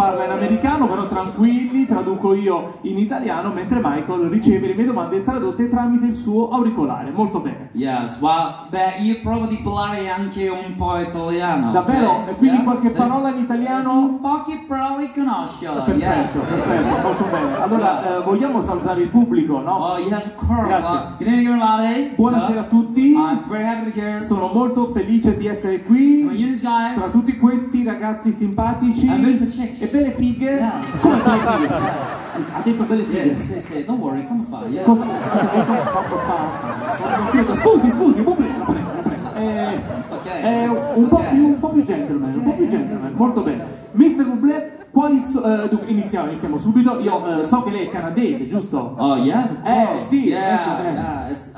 parla in americano, però tranquilli, traduco io in italiano, mentre Michael riceve le mie domande tradotte tramite il suo auricolare. Molto bene. Yes, well, beh, io provo di parlare anche un po' italiano. Davvero? E quindi qualche Sì. parola in italiano? Poche parole conosco. Perfetto, Yes. perfetto, molto bene. Allora, vogliamo salutare il pubblico, no? Oh, yes, of course. Grazie. Good evening, everybody. Buonasera a tutti. I'm very happy to be here. Sono molto felice di essere How are qui you guys? tra tutti questi ragazzi simpatici beautiful chicks. e belle fighe. Yeah. Come belle fighe? Ha detto belle fighe. Yeah, sì, don't worry, fammi fare. Yeah. Cosa ha detto? Non credo. Scusi, Bublé, la prego. È un po' più gentleman, un po' più gentleman, molto bene. Mr. Bublé, dunque, iniziamo subito. Io so che lei è canadese, giusto? Oh, yes, of course. Sì, yeah, ecco, yeah, it's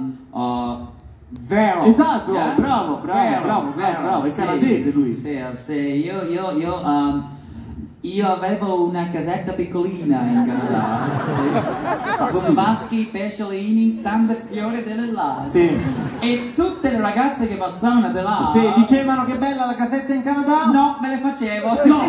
vero. Esatto, Yeah? bravo, è canadese lui. Sì, io avevo una casetta piccolina in Canada, sì, con vaschi, pesciolini, tante fiori delle là. Sì. E tutte le ragazze che passavano da là. Sì, dicevano che bella la casetta in Canada? No, me le facevo. No!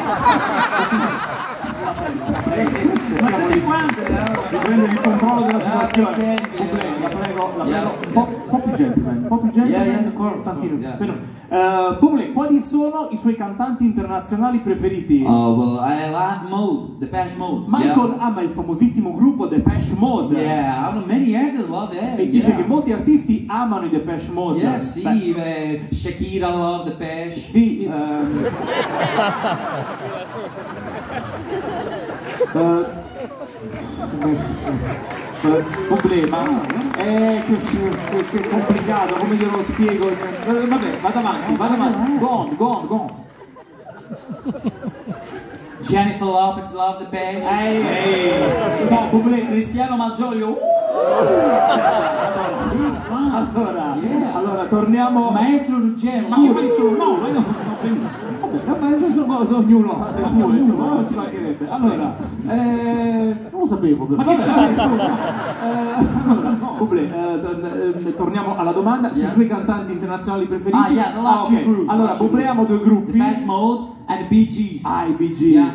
Ma tutte quante, di prendere il controllo della situazione. Bublé, La prego, un po' più gentleman, Yeah, of course. tantino. Yeah. Bublé, quali sono i suoi cantanti internazionali preferiti? Oh, well, I love Mode, Depeche Mode. Michael ama il famosissimo gruppo Depeche Mode. Yeah, many actors love that. E dice che molti artisti amano i Depeche Mode. Yeah, sì, Shakira love Depeche. Sì. Bublé, ma che complicato, come glielo spiego? Vabbè, vado avanti. Go on. Jennifer Lopez love Depeche. No, Bublé. Cristiano Malgioglio. Allora, torniamo. Maestro Ruggero. Ma che maestro? No, non benissimo. Vabbè, sono cose, ognuno ci mancherebbe. Allora, non lo sapevo. Ma che sai? Bublé, torniamo alla domanda sui suoi cantanti internazionali preferiti. Ah, yes, I love two groups. Allora, Bublé amo due gruppi. Depeche Mode and the Bee Gees. I, Bee Gees. Yeah.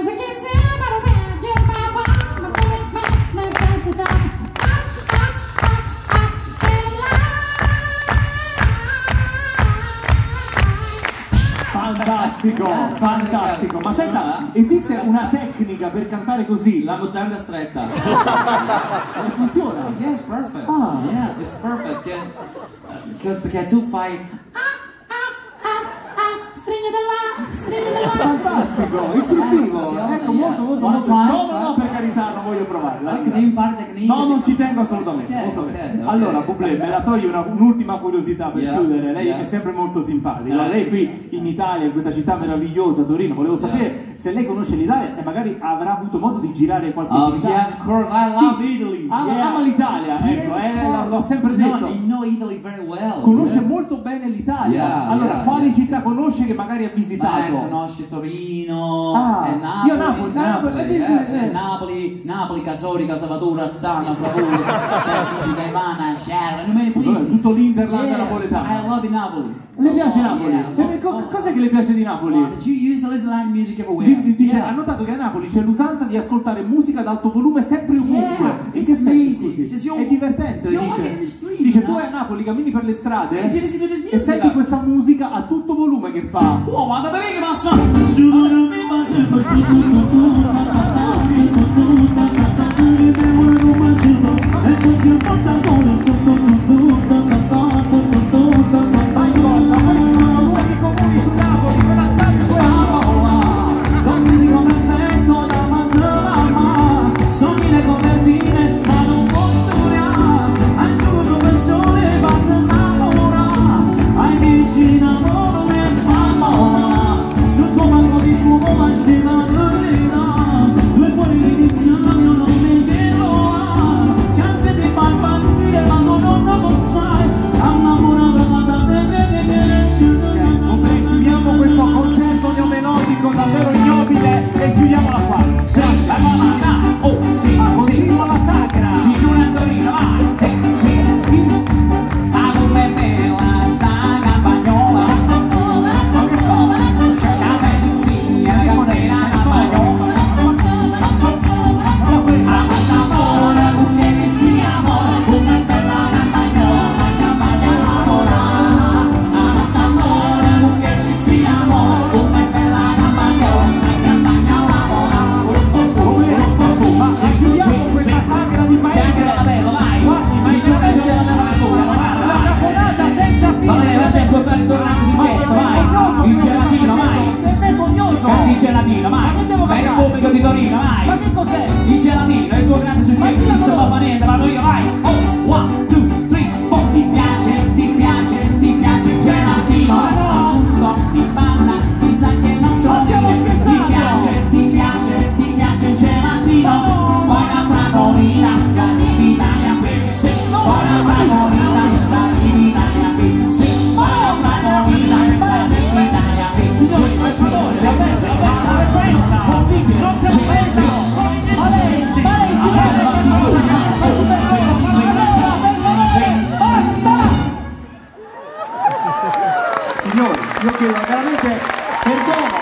Fantastico. Ma senta, esiste una tecnica per cantare così? La mutanda stretta. Non funziona? Yes, perfect. Ah. Yeah, it's perfect. Perché tu fai stringi della. Fantastico, istruttivo. Funziona, Ecco, yeah. molto. No, per carità, non voglio provare. Così impari tecniche. No, non ci tengo assolutamente. Molto bene. Allora, Bublé, me la togli un'ultima curiosità per chiudere. Lei è sempre molto simpatica. Lei qui in Italia, in questa città meravigliosa, Torino, volevo sapere se lei conosce l'Italia e magari avrà avuto modo di girare qualche città. Yes, of course, I love Italy. Ama l'Italia, ecco, l'ho sempre detto. I know Italy very well. Conosce molto bene l'Italia. Allora, quali città conosce che magari ha visitato? Conosce Torino, io Napoli, Casori, Casavatura, Azzana, Flavore, Caivana, Scerra, tutto l'Interland napoletano. I love Napoli. Le piace Napoli? Cos'è che le piace di Napoli? Did you used to listen to loud music everywhere? Dice, ha notato che a Napoli c'è l'usanza di ascoltare musica ad alto volume sempre ovunque. In che senso? È divertente, dice tu a Napoli cammini per le strade e senti questa musica a tutto volume che fa. Oh, guardate che passa! Davvero ignobile e chiudiamola qua. Sì, la monata, oh sì, continua la sacra. Ci giuro a Torino, vai, sì. Ma come bella sta campagnola, c'è la benzina, catena, gelatino, vai! Ma che devo Per il cantare? pubblico di Torino, vai! Ma che cos'è? Il gelatino è il tuo grande successo, non so fa niente, vado io, vai! Oh, 1, 2, 3, 4, ti piace, ti piace, ti piace il gelatino! A gusto di panna, ti sa che non Ma stiamo giochi, ti scherzando? piace, ti piace, ti piace il gelatino! Poi la pratolina, cammini d'Italia, sì! Poi la pratolina, stati in Italia, sì! Poi la pratolina, cammini d'Italia, sì! Per favore, aspetta, possibile, non si aspetta! Ma lei si basta! Signori, io chiedo veramente perdono.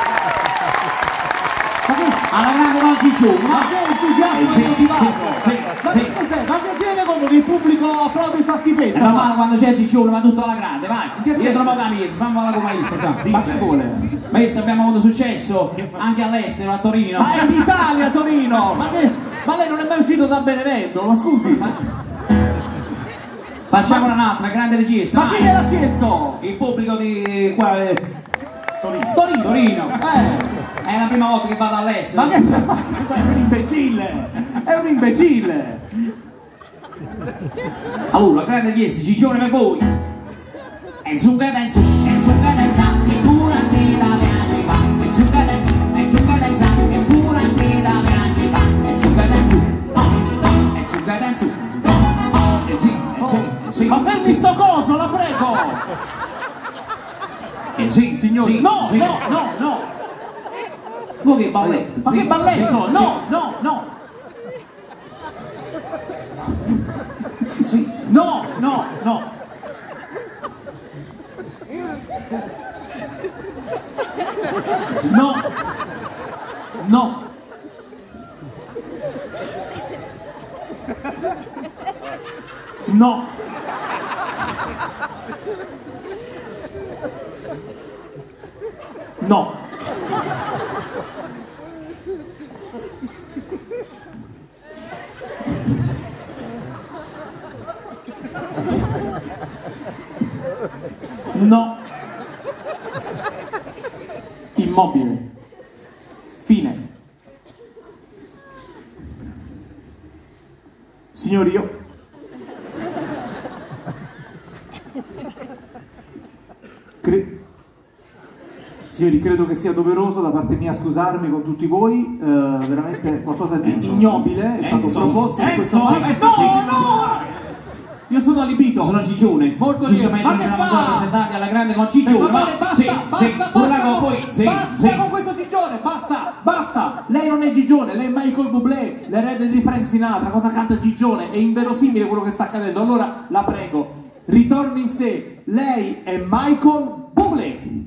Alla grande non ci giù, Ma che entusiasmo motivato! Ma che cos'è? Ma che si rende conto che il pubblico applaude sta è schifezza? normale quando c'è Ciccione, ma tutto alla grande, vai! che senso? Dietro la camisa, fammola come questo, Ma che vuole? Ma adesso abbiamo avuto successo anche all'estero, a Torino. Ma è in Italia, Torino! Ma lei non è mai uscito da Benevento? Ma scusi! Facciamo un'altra, grande regista. Ma chi gliel'ha chiesto? Il pubblico di qua, Torino! Torino. È la prima volta che vado all'estero. Ma che è un imbecille! È un imbecille! Allora, grande richiesta, Ciccione per voi. E su cadenza, che pure anche da viaggi fa. E su cadenza, che pure anche da viaggi fa. E su cadenza, e su cadenza, sì. Ma fermi sto coso, la prego! Sì, Signori, sì, no, sì. no! Ma che balletto? Ma sì, che balletto? sì, No! sì. No! No! Immobile. Fine. Signori, io... Signori, credo che sia doveroso da parte mia scusarmi con tutti voi, veramente qualcosa di ignobile è stato proposto in questo momento. No! Io sono allibito. Sono Ciccione. Molto giustamente lieto. ci Ma siamo che fa? presentati alla grande con Ciccione. Basta con questo Gigione, basta! Lei non è Gigione, lei è Michael Bublé, l'erede di Frank Sinatra, cosa canta Gigione? È inverosimile quello che sta accadendo, allora la prego, ritorni in sé, lei è Michael Bublé.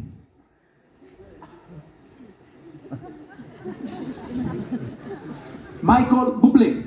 Michael Bublé.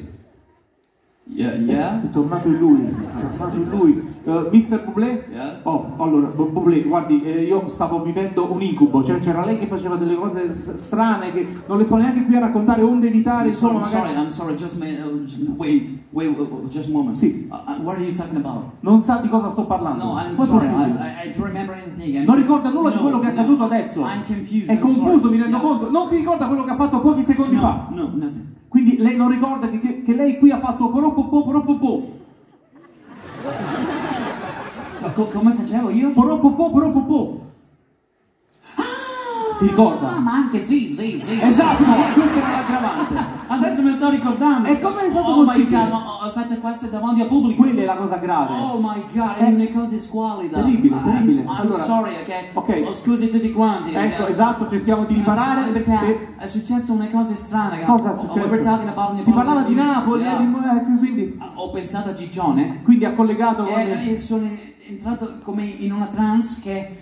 Yeah. È tornato in lui. Mr. Bublé? Yeah. Oh, allora, Bublé, guardi, io stavo vivendo un incubo, cioè c'era lei che faceva delle cose strane che non le sto neanche qui a raccontare, onde evitare, insomma, magari... I'm sorry, just wait, just a moment. Sì. What are you talking about? Non sa di cosa sto parlando. No, I'm Come è sorry, possibile? I don't remember anything. Non ricorda nulla di quello che è accaduto adesso. I'm confused. È confuso, mi rendo Yeah. conto. Non si ricorda quello che ha fatto pochi secondi fa. No, nothing. Quindi lei non ricorda che lei qui ha fatto poropopò. Come facevo io? Poropopò. Si ricorda? Ma anche sì. Esatto, questa era l'aggravante. Adesso mi sto ricordando. E come è stato Oh my possibile? God, ma ho fatto questo davanti al pubblico. Quella è la cosa grave. Oh my God, è una cosa squallida. Terribile. I'm Allora, sorry, ok? Oh, scusi tutti quanti. Ecco, esatto, cerchiamo di riparare. Perché è successo una cosa strana. Cosa è successo? Si parlava di Napoli, quindi... Ho pensato a Gigione. Quindi ha collegato con... E sono entrato come in una trance che...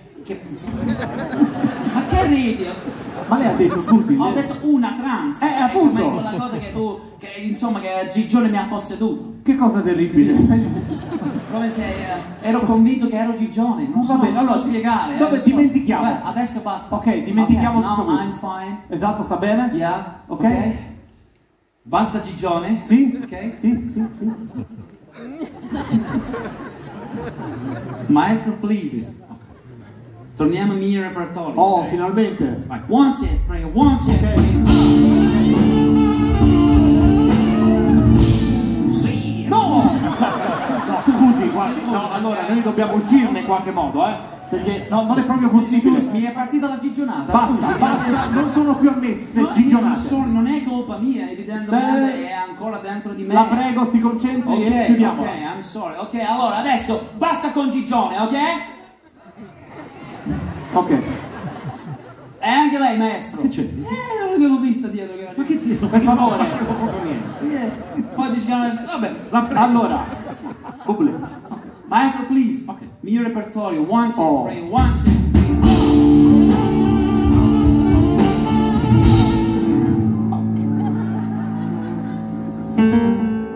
Ma che ridi? Ma lei ha detto, scusi? Ho detto una trance. Appunto. Come quella cosa che insomma, che Gigione mi ha posseduto. Che cosa terribile. Come se ero convinto che ero Gigione. Non so, Va bene, non so allora, spiegare. Dove dimentichiamo? Beh, adesso basta. Ok, dimentichiamo okay, tutto no, questo. I'm fine. Esatto, sta bene? Yeah, Ok. Basta Gigione? Sì? Ok. Sì. Maestro, please. Torniamo al mio repertorio. Oh, okay? finalmente. Right. 1, 2, 3, 1, 2, 3. Sì. No! Scusi, guardi, no, allora noi dobbiamo uscirne in qualche modo, perché no, non è proprio possibile. Mi è partita la gigionata. Basta, scusi, basta, non sono più ammesse no, gigionate. non è colpa mia, evidentemente è ancora dentro di me. La prego, si concentri e chiudiamo. Ok, I'm sorry. Ok, allora adesso basta con gigione, ok? Ok. E anche lei, maestro. Che c'è? Non l'ho vista dietro. Ma che dietro? Per favore. Non facevo proprio niente. Poi dice, vabbè, la prego. Allora, Bublé. Maestro, please. Ok. Mio repertorio. 1, 2, 3, 1, 2, 3.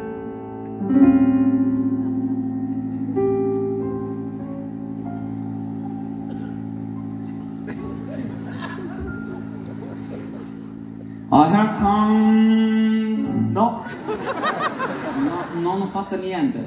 Oh, here comes... No. Non ho fatto niente.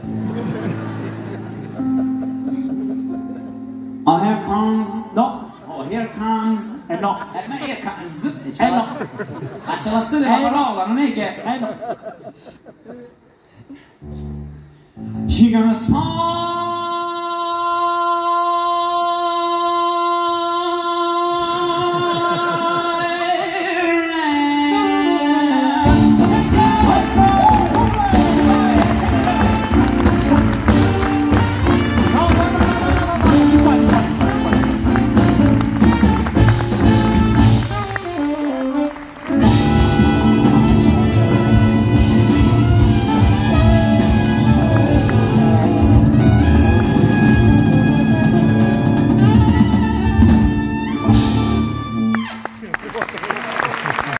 Oh, here comes... No. Oh, here comes... No. Ma here comes... No. Ma c'è la sede della parola, non è che... No. She gonna smile.